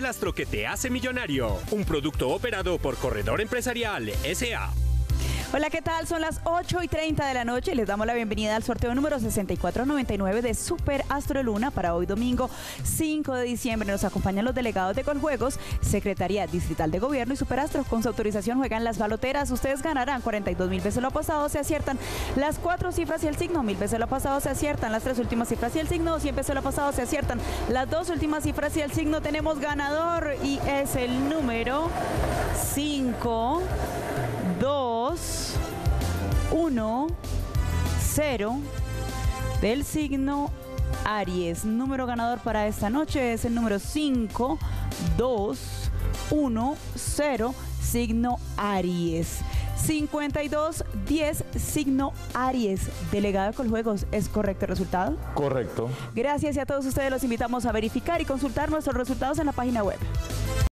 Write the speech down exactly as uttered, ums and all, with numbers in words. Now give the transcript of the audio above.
el astro que te hace millonario. Un producto operado por Corredor Empresarial S A Hola, ¿qué tal? Son las ocho y treinta de la noche y les damos la bienvenida al sorteo número sesenta y cuatro noventa y nueve de Super Astro Luna para hoy domingo cinco de diciembre. Nos acompañan los delegados de Coljuegos, Secretaría Distrital de Gobierno y Super Astro. Con su autorización juegan las baloteras. Ustedes ganarán cuarenta y dos mil veces lo apostado, se aciertan las cuatro cifras y el signo, mil veces lo apostado, se aciertan las tres últimas cifras y el signo, cien veces lo apostado, se aciertan las dos últimas cifras y el signo. Tenemos ganador y es el número cinco, dos, uno, cero del signo Aries. Número ganador para esta noche es el número cinco, dos, uno, cero, signo Aries. cincuenta y dos diez, signo Aries. Delegado de Coljuegos, ¿es correcto el resultado? Correcto. Gracias, y a todos ustedes los invitamos a verificar y consultar nuestros resultados en la página web.